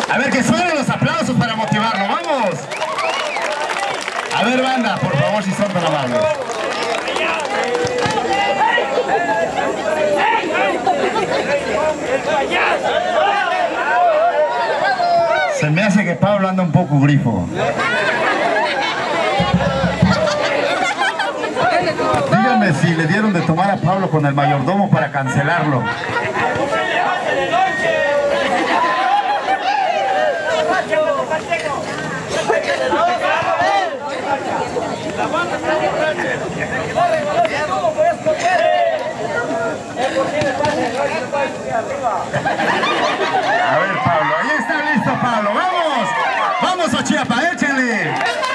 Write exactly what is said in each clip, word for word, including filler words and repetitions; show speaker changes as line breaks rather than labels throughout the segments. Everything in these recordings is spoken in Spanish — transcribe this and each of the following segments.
A ver, que suenen los aplausos para motivarlo. ¡Vamos! A ver, banda, por favor, si son tan amables. Se me hace que Pablo anda un poco grifo. Díganme si le dieron de tomar a Pablo con el mayordomo para cancelarlo. A ver, Pablo, ahí está listo, Pablo. ¡Vamos! ¡Vamos a Chiapa! ¡Échenle!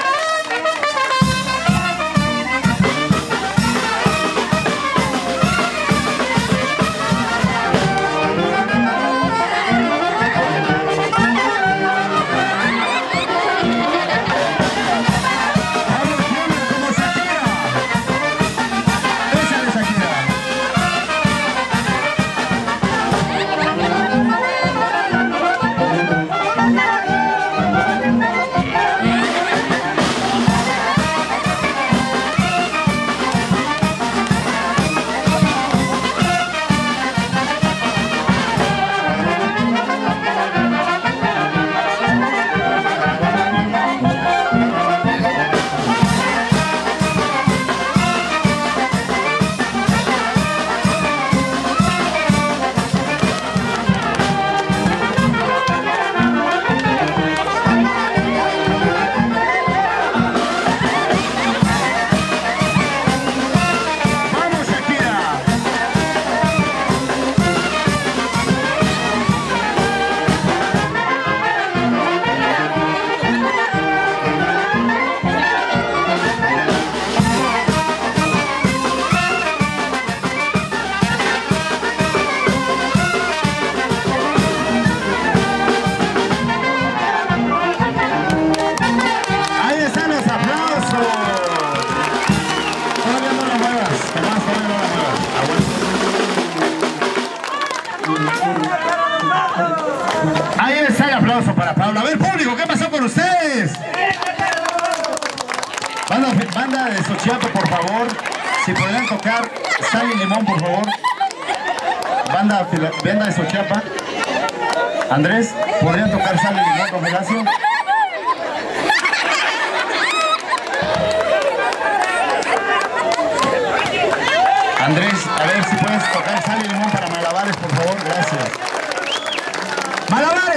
Ahí está el aplauso para Pablo. A ver, público, ¿qué pasó con ustedes? Banda, banda de Xochiapa, por favor. Si podrían tocar Sal y Limón, por favor. Banda, banda de Xochiapa. Andrés, ¿podrían tocar Sal y Limón con Velasco? Andrés, a ver si puedes tocar Sal y Limón para Malabares, por favor. Gracias.